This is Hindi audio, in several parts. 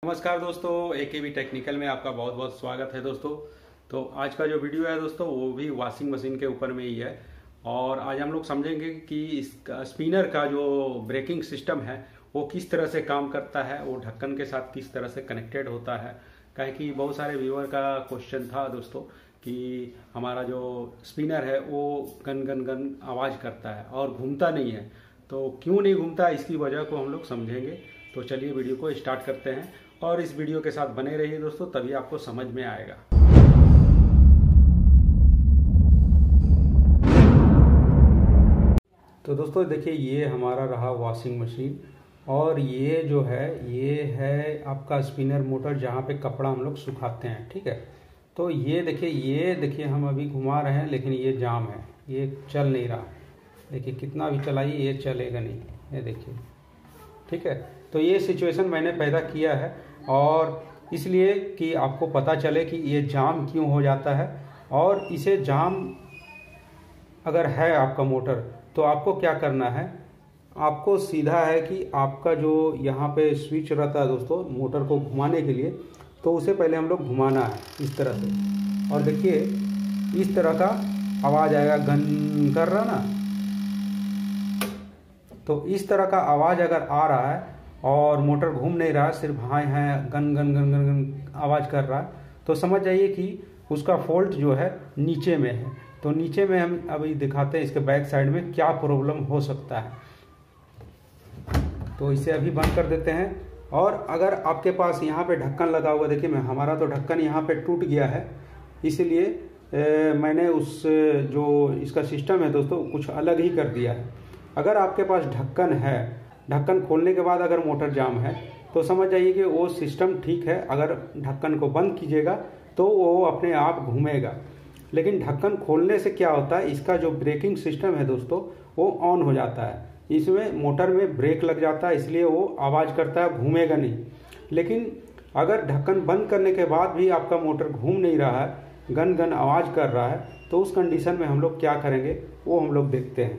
नमस्कार दोस्तों, एकेबी टेक्निकल में आपका बहुत बहुत स्वागत है दोस्तों। तो आज का जो वीडियो है दोस्तों वो भी वॉशिंग मशीन के ऊपर में ही है। और आज हम लोग समझेंगे कि इसका स्पिनर का जो ब्रेकिंग सिस्टम है वो किस तरह से काम करता है, वो ढक्कन के साथ किस तरह से कनेक्टेड होता है। काहे कि बहुत सारे व्यूअर का क्वेश्चन था दोस्तों कि हमारा जो स्पिनर है वो गन गन गन आवाज़ करता है और घूमता नहीं है। तो क्यों नहीं घूमता, इसकी वजह को हम लोग समझेंगे। तो चलिए वीडियो को स्टार्ट करते हैं और इस वीडियो के साथ बने रहिए दोस्तों, तभी आपको समझ में आएगा। तो दोस्तों देखिए, ये हमारा रहा वॉशिंग मशीन और ये जो है ये है आपका स्पिनर मोटर जहाँ पे कपड़ा हम लोग सुखाते हैं। ठीक है, तो ये देखिए हम अभी घुमा रहे हैं लेकिन ये जाम है, ये चल नहीं रहा। देखिए कितना भी चलाइए ये चलेगा नहीं, ये देखिए। ठीक है, तो ये सिचुएशन मैंने पैदा किया है और इसलिए कि आपको पता चले कि ये जाम क्यों हो जाता है। और इसे जाम अगर है आपका मोटर तो आपको क्या करना है, आपको सीधा है कि आपका जो यहाँ पे स्विच रहता है दोस्तों मोटर को घुमाने के लिए, तो उसे पहले हम लोग घुमाना है इस तरह से। और देखिए इस तरह का आवाज़ आएगा, गन कर रहा ना। तो इस तरह का आवाज़ अगर आ रहा है और मोटर घूम नहीं रहा, सिर्फ हाँ है गन गन गन गन गन आवाज़ कर रहा है, तो समझ जाइए कि उसका फॉल्ट जो है नीचे में है। तो नीचे में हम अभी दिखाते हैं इसके बैक साइड में क्या प्रॉब्लम हो सकता है। तो इसे अभी बंद कर देते हैं। और अगर आपके पास यहाँ पे ढक्कन लगा हुआ, देखिए मैं हमारा तो ढक्कन यहाँ पे टूट गया है, इसलिए मैंने उस जो इसका सिस्टम है दोस्तों कुछ अलग ही कर दिया है। अगर आपके पास ढक्कन है, ढक्कन खोलने के बाद अगर मोटर जाम है तो समझ जाइए कि वो सिस्टम ठीक है। अगर ढक्कन को बंद कीजिएगा तो वो अपने आप घूमेगा। लेकिन ढक्कन खोलने से क्या होता है, इसका जो ब्रेकिंग सिस्टम है दोस्तों वो ऑन हो जाता है। इसमें मोटर में ब्रेक लग जाता है, इसलिए वो आवाज़ करता है, घूमेगा नहीं। लेकिन अगर ढक्कन बंद करने के बाद भी आपका मोटर घूम नहीं रहा है, गन गन आवाज़ कर रहा है, तो उस कंडीशन में हम लोग क्या करेंगे वो हम लोग देखते हैं।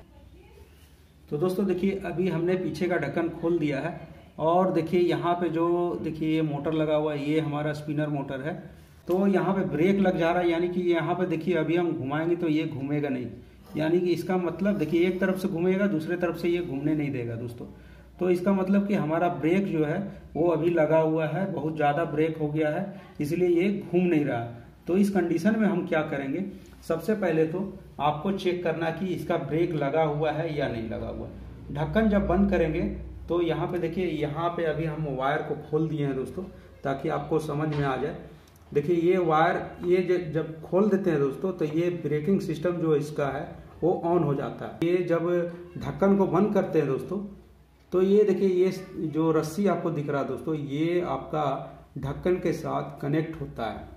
तो दोस्तों देखिए अभी हमने पीछे का ढक्कन खोल दिया है और देखिए यहाँ पे जो देखिए ये मोटर लगा हुआ है, ये हमारा स्पिनर मोटर है। तो यहाँ पे ब्रेक लग जा रहा है, यानी कि यहाँ पे देखिए अभी हम घुमाएंगे तो ये घूमेगा नहीं। यानी कि इसका मतलब देखिए एक तरफ से घूमेगा, दूसरे तरफ से ये घूमने नहीं देगा दोस्तों। तो इसका मतलब कि हमारा ब्रेक जो है वो अभी लगा हुआ है, बहुत ज़्यादा ब्रेक हो गया है, इसलिए ये घूम नहीं रहा। तो इस कंडीशन में हम क्या करेंगे, सबसे पहले तो आपको चेक करना कि इसका ब्रेक लगा हुआ है या नहीं लगा हुआ। ढक्कन जब बंद करेंगे तो यहाँ पे देखिए, यहाँ पे अभी हम वायर को खोल दिए हैं दोस्तों ताकि आपको समझ में आ जाए। देखिए ये वायर ये जब खोल देते हैं दोस्तों तो ये ब्रेकिंग सिस्टम जो इसका है वो ऑन हो जाता है। ये जब ढक्कन को बंद करते हैं दोस्तों तो ये देखिए ये जो रस्सी आपको दिख रहा है दोस्तों, ये आपका ढक्कन के साथ कनेक्ट होता है।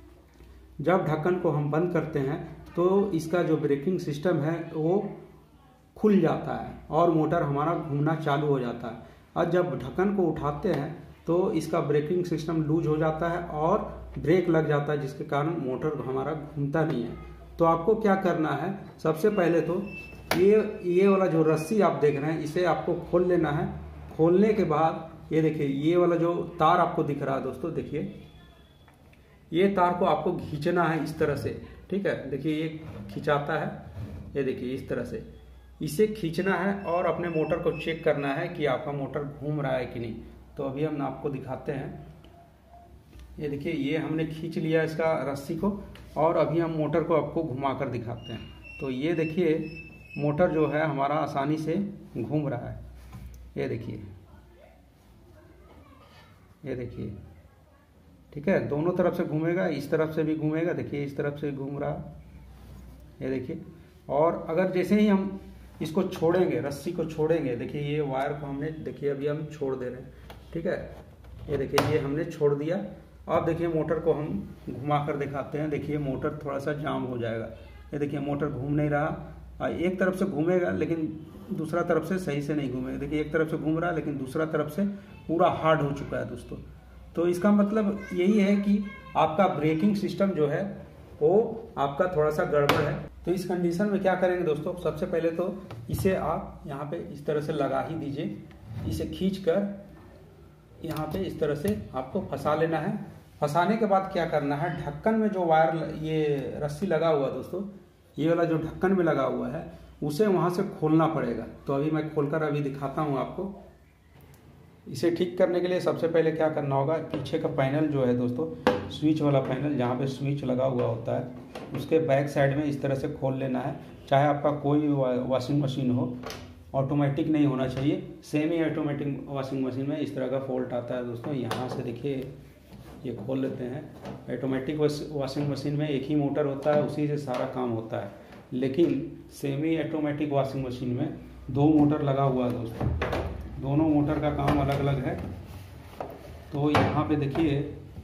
जब ढक्कन को हम बंद करते हैं तो इसका जो ब्रेकिंग सिस्टम है वो खुल जाता है और मोटर हमारा घूमना चालू हो जाता है। और जब ढक्कन को उठाते हैं तो इसका ब्रेकिंग सिस्टम लूज हो जाता है और ब्रेक लग जाता है, जिसके कारण मोटर हमारा घूमता नहीं है। तो आपको क्या करना है, सबसे पहले तो ये वाला जो रस्सी आप देख रहे हैं इसे आपको खोल लेना है। खोलने के बाद ये देखिए ये वाला जो तार आपको दिख रहा है दोस्तों, देखिए ये तार को आपको खींचना है इस तरह से। ठीक है, देखिए ये खिंचाता है, ये देखिए इस तरह से इसे खींचना है और अपने मोटर को चेक करना है कि आपका मोटर घूम रहा है कि नहीं। तो अभी हम आपको दिखाते हैं। ये देखिए ये हमने खींच लिया इसका रस्सी को और अभी हम मोटर को आपको घुमा कर दिखाते हैं। तो ये देखिए मोटर जो है हमारा आसानी से घूम रहा है। ये देखिए, ये देखिए, ठीक है, दोनों तरफ से घूमेगा, इस तरफ से भी घूमेगा, देखिए इस तरफ से घूम रहा, ये देखिए। और अगर जैसे ही हम इसको छोड़ेंगे, रस्सी को छोड़ेंगे, देखिए ये वायर को हमने देखिए अभी हम छोड़ दे रहे हैं। ठीक है, ये देखिए ये हमने छोड़ दिया। अब देखिए मोटर को हम घुमा कर दिखाते हैं। देखिए मोटर थोड़ा सा जाम हो जाएगा, ये देखिए मोटर घूम नहीं रहा। एक तरफ से घूमेगा लेकिन दूसरा तरफ से सही से नहीं घूमेगा। देखिए एक तरफ से घूम रहा है लेकिन दूसरा तरफ से पूरा हार्ड हो चुका है दोस्तों। तो इसका मतलब यही है कि आपका ब्रेकिंग सिस्टम जो है वो आपका थोड़ा सा गड़बड़ है। तो इस कंडीशन में क्या करेंगे दोस्तों, सबसे पहले तो इसे आप यहाँ पे इस तरह से लगा ही दीजिए। इसे खींच कर यहाँ पे इस तरह से आपको फंसा लेना है। फंसाने के बाद क्या करना है, ढक्कन में जो वायर ये रस्सी लगा हुआ है दोस्तों, ये वाला जो ढक्कन में लगा हुआ है उसे वहाँ से खोलना पड़ेगा। तो अभी मैं खोलकर अभी दिखाता हूँ आपको। इसे ठीक करने के लिए सबसे पहले क्या करना होगा, पीछे का पैनल जो है दोस्तों, स्विच वाला पैनल जहाँ पे स्विच लगा हुआ होता है, उसके बैक साइड में इस तरह से खोल लेना है। चाहे आपका कोई वॉशिंग मशीन हो, ऑटोमेटिक नहीं होना चाहिए, सेमी ऑटोमेटिक वॉशिंग मशीन में इस तरह का फॉल्ट आता है दोस्तों। यहाँ से देखिए ये खोल लेते हैं। ऑटोमेटिक वॉशिंग मशीन में एक ही मोटर होता है, उसी से सारा काम होता है, लेकिन सेमी ऑटोमेटिक वॉशिंग मशीन में 2 मोटर लगा हुआ है दोस्तों। दोनों मोटर का काम अलग अलग है। तो यहाँ पे देखिए,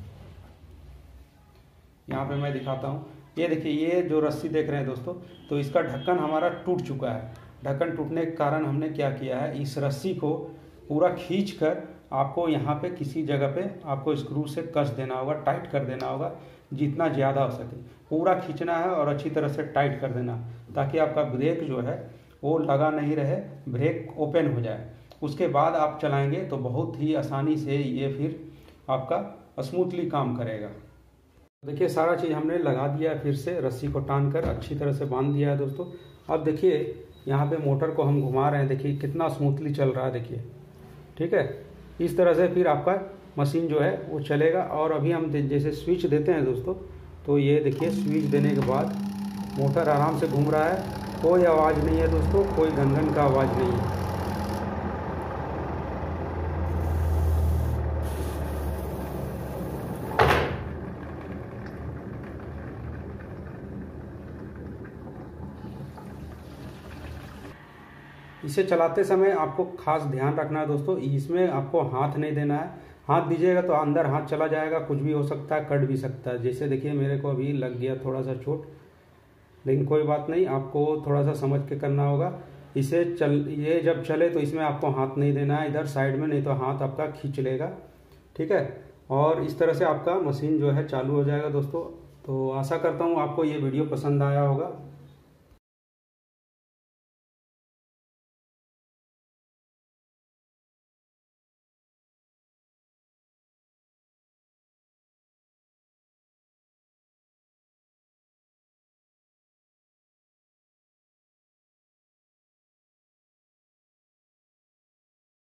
यहाँ पे मैं दिखाता हूँ। ये देखिए, ये जो रस्सी देख रहे हैं दोस्तों, तो इसका ढक्कन हमारा टूट चुका है। ढक्कन टूटने के कारण हमने क्या किया है, इस रस्सी को पूरा खींच कर आपको यहाँ पे किसी जगह पे आपको स्क्रू से कस देना होगा, टाइट कर देना होगा, जितना ज़्यादा हो सके पूरा खींचना है और अच्छी तरह से टाइट कर देना, ताकि आपका ब्रेक जो है वो लगा नहीं रहे, ब्रेक ओपन हो जाए। उसके बाद आप चलाएंगे तो बहुत ही आसानी से ये फिर आपका स्मूथली काम करेगा। देखिए सारा चीज़ हमने लगा दिया है, फिर से रस्सी को टान कर अच्छी तरह से बांध दिया है दोस्तों। अब देखिए यहाँ पे मोटर को हम घुमा रहे हैं, देखिए कितना स्मूथली चल रहा है, देखिए ठीक है। इस तरह से फिर आपका मशीन जो है वो चलेगा। और अभी हम जैसे स्विच देते हैं दोस्तों, तो ये देखिए स्विच देने के बाद मोटर आराम से घूम रहा है, कोई आवाज़ नहीं है दोस्तों, कोई गनगन का आवाज़ नहीं है। इसे चलाते समय आपको खास ध्यान रखना है दोस्तों, इसमें आपको हाथ नहीं देना है। हाथ दीजिएगा तो अंदर हाथ चला जाएगा, कुछ भी हो सकता है, कट भी सकता है। जैसे देखिए मेरे को अभी लग गया थोड़ा सा चोट, लेकिन कोई बात नहीं, आपको थोड़ा सा समझ के करना होगा। ये जब चले तो इसमें आपको हाथ नहीं देना है इधर साइड में, नहीं तो हाथ आपका खींच लेगा, ठीक है। और इस तरह से आपका मशीन जो है चालू हो जाएगा दोस्तों। तो आशा करता हूँ आपको ये वीडियो पसंद आया होगा।